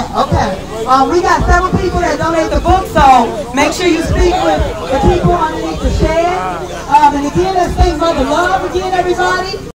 Okay. We got several people that donate the book, so make sure you speak with the people underneath the shed. And again, let's thank Mother Love again, everybody.